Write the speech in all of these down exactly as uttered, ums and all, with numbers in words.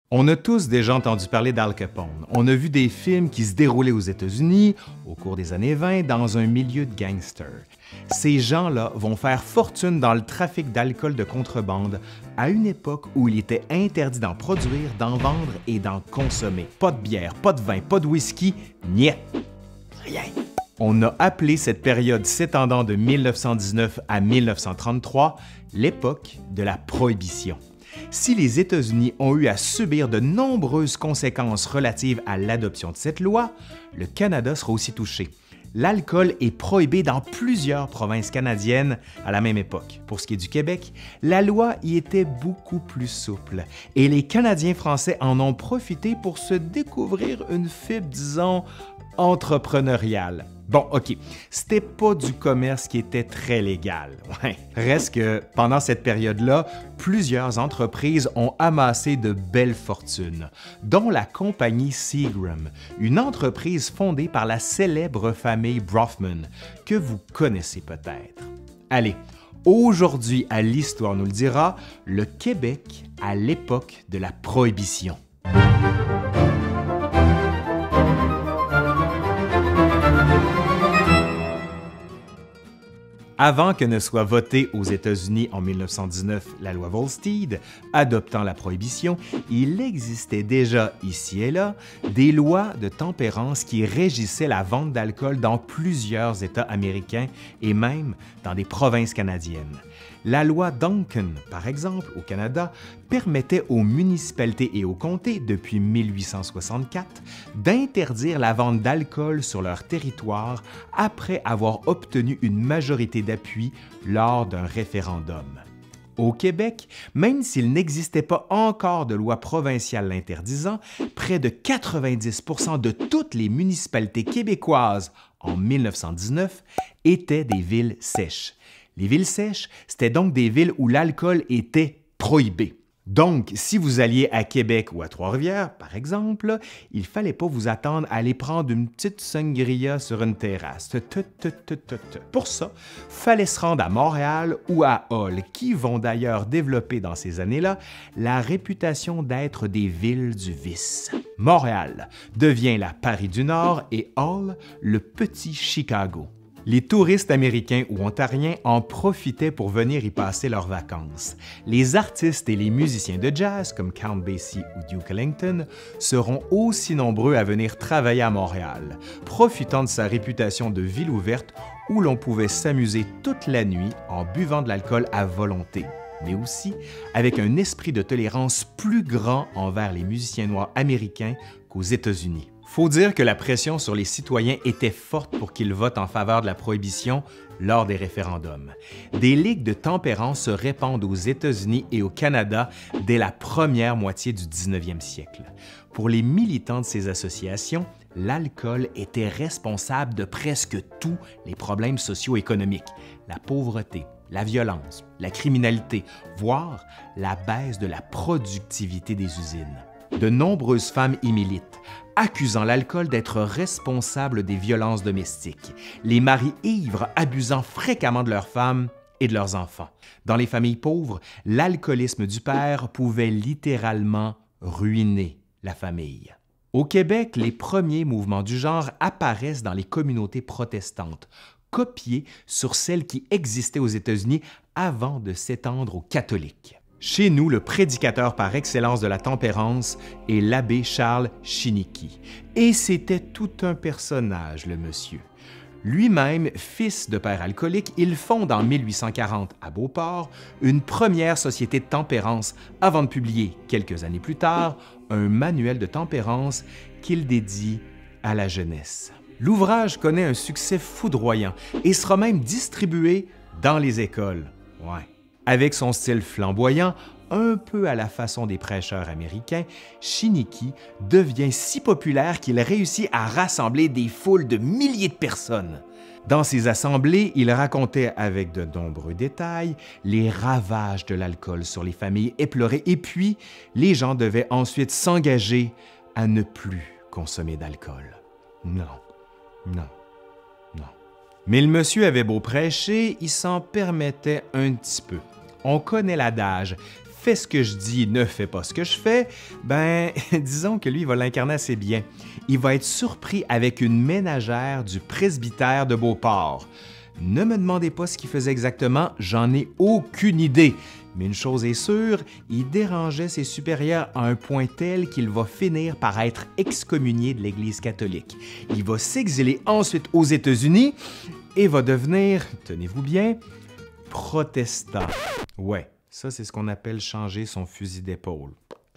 On a tous déjà entendu parler d'Al Capone. On a vu des films qui se déroulaient aux États-Unis au cours des années vingt dans un milieu de gangsters. Ces gens-là vont faire fortune dans le trafic d'alcool de contrebande à une époque où il était interdit d'en produire, d'en vendre et d'en consommer. Pas de bière, pas de vin, pas de whisky, niet. Rien. On a appelé cette période s'étendant de mille neuf cent dix-neuf à mille neuf cent trente-trois l'époque de la Prohibition. Si les États-Unis ont eu à subir de nombreuses conséquences relatives à l'adoption de cette loi, le Canada sera aussi touché. L'alcool est prohibé dans plusieurs provinces canadiennes à la même époque. Pour ce qui est du Québec, la loi y était beaucoup plus souple et les Canadiens français en ont profité pour se découvrir une fibre, disons, entrepreneuriale. Bon, OK, c'était pas du commerce qui était très légal. Ouais. Reste que, pendant cette période-là, plusieurs entreprises ont amassé de belles fortunes, dont la compagnie Seagram, une entreprise fondée par la célèbre famille Bronfman, que vous connaissez peut-être. Allez, aujourd'hui, à l'Histoire nous le dira, le Québec à l'époque de la Prohibition. Avant que ne soit votée aux États-Unis en mille neuf cent dix-neuf la loi Volstead, adoptant la prohibition, il existait déjà ici et là des lois de tempérance qui régissaient la vente d'alcool dans plusieurs États américains et même dans des provinces canadiennes. La loi Duncan, par exemple, au Canada, permettait aux municipalités et aux comtés, depuis mille huit cent soixante-quatre, d'interdire la vente d'alcool sur leur territoire après avoir obtenu une majorité d'appui lors d'un référendum. Au Québec, même s'il n'existait pas encore de loi provinciale l'interdisant, près de quatre-vingt-dix pour cent de toutes les municipalités québécoises en mille neuf cent dix-neuf étaient des villes sèches. Les villes sèches, c'était donc des villes où l'alcool était prohibé. Donc, si vous alliez à Québec ou à Trois-Rivières, par exemple, il ne fallait pas vous attendre à aller prendre une petite sangria sur une terrasse. Pour ça, il fallait se rendre à Montréal ou à Hull, qui vont d'ailleurs développer dans ces années-là la réputation d'être des villes du vice. Montréal devient la Paris du Nord et Hull, le petit Chicago. Les touristes américains ou ontariens en profitaient pour venir y passer leurs vacances. Les artistes et les musiciens de jazz, comme Count Basie ou Duke Ellington, seront aussi nombreux à venir travailler à Montréal, profitant de sa réputation de ville ouverte où l'on pouvait s'amuser toute la nuit en buvant de l'alcool à volonté, mais aussi avec un esprit de tolérance plus grand envers les musiciens noirs américains qu'aux États-Unis. Faut dire que la pression sur les citoyens était forte pour qu'ils votent en faveur de la prohibition lors des référendums. Des ligues de tempérance se répandent aux États-Unis et au Canada dès la première moitié du dix-neuvième siècle. Pour les militants de ces associations, l'alcool était responsable de presque tous les problèmes socio-économiques, la pauvreté, la violence, la criminalité, voire la baisse de la productivité des usines. De nombreuses femmes y militent, accusant l'alcool d'être responsable des violences domestiques, les maris ivres abusant fréquemment de leurs femmes et de leurs enfants. Dans les familles pauvres, l'alcoolisme du père pouvait littéralement ruiner la famille. Au Québec, les premiers mouvements du genre apparaissent dans les communautés protestantes, copiés sur celles qui existaient aux États-Unis avant de s'étendre aux catholiques. Chez nous, le prédicateur par excellence de la tempérance est l'abbé Charles Chiniki. Et c'était tout un personnage, le monsieur. Lui-même, fils de père alcoolique, il fonde en mille huit cent quarante à Beauport une première société de tempérance avant de publier, quelques années plus tard, un manuel de tempérance qu'il dédie à la jeunesse. L'ouvrage connaît un succès foudroyant et sera même distribué dans les écoles. Ouais. Avec son style flamboyant, un peu à la façon des prêcheurs américains, Chiniki devient si populaire qu'il réussit à rassembler des foules de milliers de personnes. Dans ses assemblées, il racontait avec de nombreux détails les ravages de l'alcool sur les familles éplorées et puis les gens devaient ensuite s'engager à ne plus consommer d'alcool. Non, non. Mais le monsieur avait beau prêcher, il s'en permettait un petit peu. On connaît l'adage « fais ce que je dis, ne fais pas ce que je fais, ben, disons que lui, il va l'incarner assez bien. Il va être surpris avec une ménagère du presbytère de Beauport. Ne me demandez pas ce qu'il faisait exactement, j'en ai aucune idée. Mais une chose est sûre, il dérangeait ses supérieurs à un point tel qu'il va finir par être excommunié de l'Église catholique. Il va s'exiler ensuite aux États-Unis et va devenir, tenez-vous bien, protestant. Ouais, ça c'est ce qu'on appelle changer son fusil d'épaule.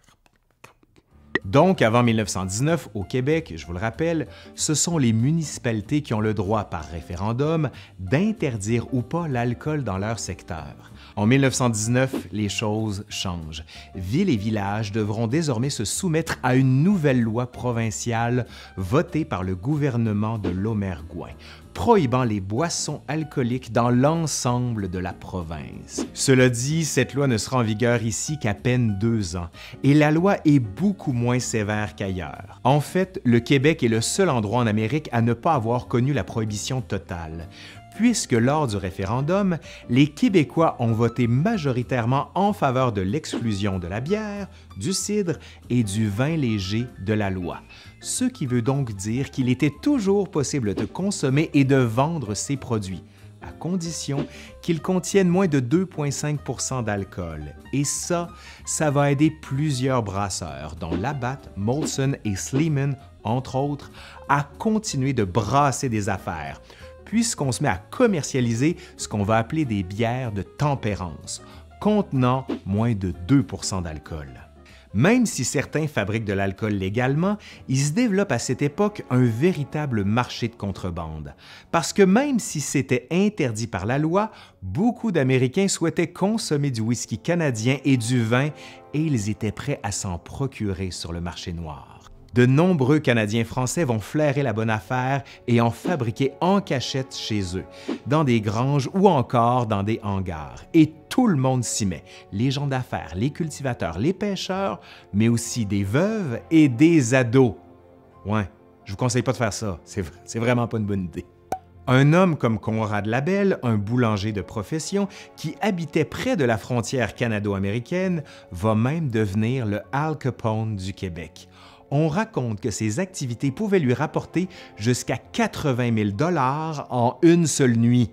Donc, avant mille neuf cent dix-neuf, au Québec, je vous le rappelle, ce sont les municipalités qui ont le droit, par référendum, d'interdire ou pas l'alcool dans leur secteur. En mille neuf cent dix-neuf, les choses changent. Villes et villages devront désormais se soumettre à une nouvelle loi provinciale votée par le gouvernement de Lomergouin, prohibant les boissons alcooliques dans l'ensemble de la province. Cela dit, cette loi ne sera en vigueur ici qu'à peine deux ans, et la loi est beaucoup moins sévère qu'ailleurs. En fait, le Québec est le seul endroit en Amérique à ne pas avoir connu la prohibition totale, puisque lors du référendum, les Québécois ont voté majoritairement en faveur de l'exclusion de la bière, du cidre et du vin léger de la loi. Ce qui veut donc dire qu'il était toujours possible de consommer et de vendre ces produits, à condition qu'ils contiennent moins de deux virgule cinq pour cent d'alcool. Et ça, ça va aider plusieurs brasseurs, dont Labatt, Molson et Sleeman, entre autres, à continuer de brasser des affaires, puisqu'on se met à commercialiser ce qu'on va appeler des bières de tempérance, contenant moins de deux pour cent d'alcool. Même si certains fabriquent de l'alcool légalement, il se développe à cette époque un véritable marché de contrebande. Parce que même si c'était interdit par la loi, beaucoup d'Américains souhaitaient consommer du whisky canadien et du vin, et ils étaient prêts à s'en procurer sur le marché noir. De nombreux Canadiens français vont flairer la bonne affaire et en fabriquer en cachette chez eux, dans des granges ou encore dans des hangars. Et tout le monde s'y met, les gens d'affaires, les cultivateurs, les pêcheurs, mais aussi des veuves et des ados. Ouais, je vous conseille pas de faire ça, c'est vraiment pas une bonne idée. Un homme comme Conrad Labelle, un boulanger de profession qui habitait près de la frontière canado-américaine, va même devenir le Al Capone du Québec. On raconte que ses activités pouvaient lui rapporter jusqu'à quatre-vingt mille dollars en une seule nuit.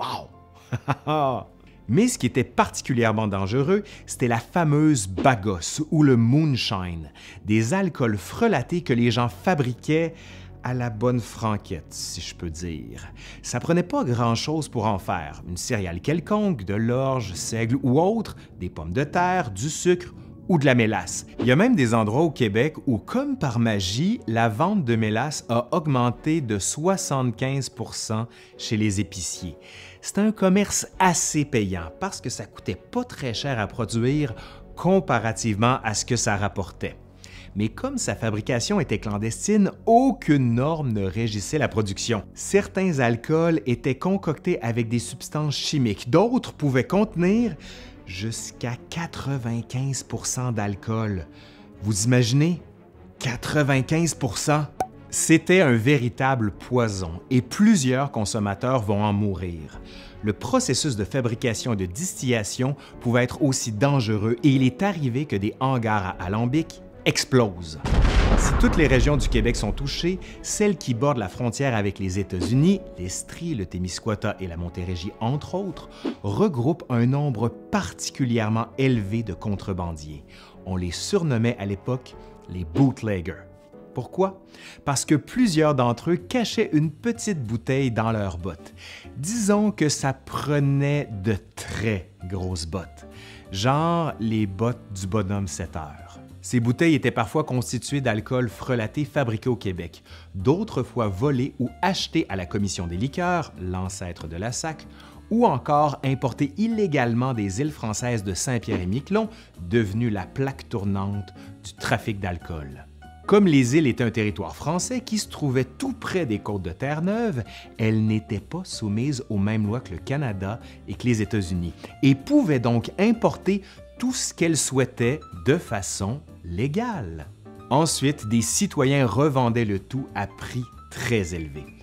Wow! Mais ce qui était particulièrement dangereux, c'était la fameuse bagosse ou le moonshine, des alcools frelatés que les gens fabriquaient à la bonne franquette, si je peux dire. Ça prenait pas grand-chose pour en faire, une céréale quelconque, de l'orge, seigle ou autre, des pommes de terre, du sucre ou de la mélasse. Il y a même des endroits au Québec où, comme par magie, la vente de mélasse a augmenté de soixante-quinze pour cent chez les épiciers. C'est un commerce assez payant parce que ça coûtait pas très cher à produire comparativement à ce que ça rapportait. Mais comme sa fabrication était clandestine, aucune norme ne régissait la production. Certains alcools étaient concoctés avec des substances chimiques, d'autres pouvaient contenir jusqu'à quatre-vingt-quinze pour cent d'alcool. Vous imaginez? quatre-vingt-quinze pour cent? C'était un véritable poison et plusieurs consommateurs vont en mourir. Le processus de fabrication et de distillation pouvait être aussi dangereux et il est arrivé que des hangars à alambic explosent. Si toutes les régions du Québec sont touchées, celles qui bordent la frontière avec les États-Unis, l'Estrie, le Témiscouata et la Montérégie, entre autres, regroupent un nombre particulièrement élevé de contrebandiers. On les surnommait à l'époque les bootleggers. Pourquoi? Parce que plusieurs d'entre eux cachaient une petite bouteille dans leurs bottes. Disons que ça prenait de très grosses bottes, genre les bottes du bonhomme sept heures. Ces bouteilles étaient parfois constituées d'alcool frelaté fabriqué au Québec, d'autres fois volé ou acheté à la Commission des liqueurs, l'ancêtre de la S A C, ou encore importé illégalement des îles françaises de Saint-Pierre-et-Miquelon, devenue la plaque tournante du trafic d'alcool. Comme les îles étaient un territoire français qui se trouvait tout près des côtes de Terre-Neuve, elles n'étaient pas soumises aux mêmes lois que le Canada et que les États-Unis, et pouvaient donc importer tout ce qu'elles souhaitaient de façon légale. Ensuite, des citoyens revendaient le tout à prix très élevé.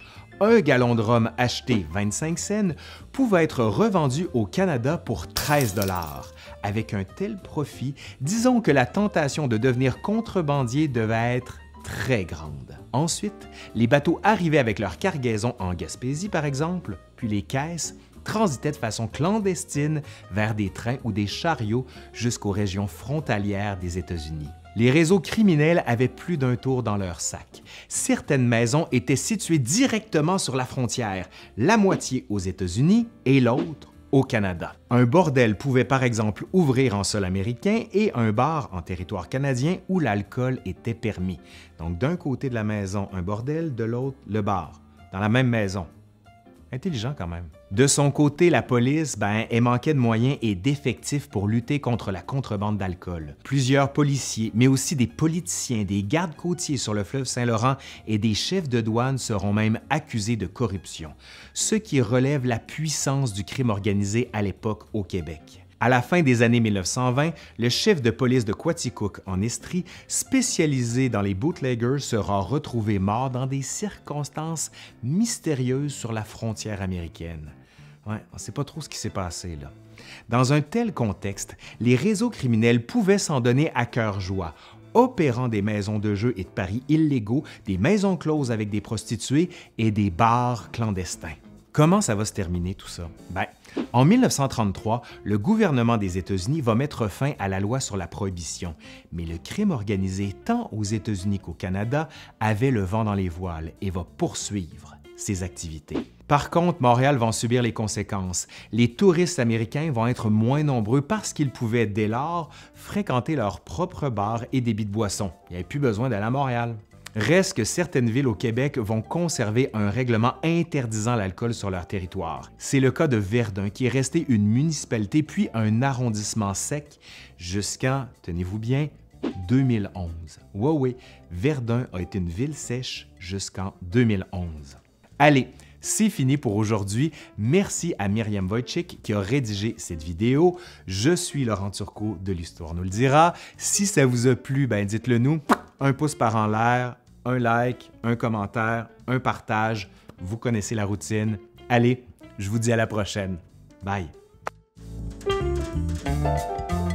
un gallon de rhum acheté vingt-cinq cents pouvait être revendu au Canada pour treize dollars. Avec un tel profit, disons que la tentation de devenir contrebandier devait être très grande. Ensuite, les bateaux arrivaient avec leur cargaison en Gaspésie, par exemple, puis les caisses transitaient de façon clandestine vers des trains ou des chariots jusqu'aux régions frontalières des États-Unis. Les réseaux criminels avaient plus d'un tour dans leur sac. Certaines maisons étaient situées directement sur la frontière, la moitié aux États-Unis et l'autre au Canada. Un bordel pouvait par exemple ouvrir en sol américain et un bar en territoire canadien où l'alcool était permis. Donc d'un côté de la maison, un bordel, de l'autre, le bar, dans la même maison. Intelligent quand même. De son côté, la police, ben, elle manquait de moyens et d'effectifs pour lutter contre la contrebande d'alcool. Plusieurs policiers, mais aussi des politiciens, des gardes côtiers sur le fleuve Saint-Laurent et des chefs de douane seront même accusés de corruption, ce qui relève la puissance du crime organisé à l'époque au Québec. À la fin des années mille neuf cent vingt, le chef de police de Quaticook en Estrie, spécialisé dans les bootleggers, sera retrouvé mort dans des circonstances mystérieuses sur la frontière américaine. Ouais, on ne sait pas trop ce qui s'est passé là. Dans un tel contexte, les réseaux criminels pouvaient s'en donner à cœur joie, opérant des maisons de jeux et de paris illégaux, des maisons closes avec des prostituées et des bars clandestins. Comment ça va se terminer tout ça? Ben, en mille neuf cent trente-trois, le gouvernement des États-Unis va mettre fin à la loi sur la prohibition, mais le crime organisé tant aux États-Unis qu'au Canada avait le vent dans les voiles et va poursuivre ses activités. Par contre, Montréal va en subir les conséquences. Les touristes américains vont être moins nombreux parce qu'ils pouvaient dès lors fréquenter leurs propres bars et débits de boissons. Il n'y avait plus besoin d'aller à Montréal. Reste que certaines villes au Québec vont conserver un règlement interdisant l'alcool sur leur territoire. C'est le cas de Verdun, qui est resté une municipalité puis un arrondissement sec jusqu'en, tenez-vous bien, deux mille onze. Ouais, oui, Verdun a été une ville sèche jusqu'en deux mille onze. Allez, c'est fini pour aujourd'hui. Merci à Myriam Wojcik qui a rédigé cette vidéo. Je suis Laurent Turcot de l'Histoire nous le dira. Si ça vous a plu, ben dites-le nous. Un pouce par en l'air, un like, un commentaire, un partage. Vous connaissez la routine. Allez, je vous dis à la prochaine. Bye!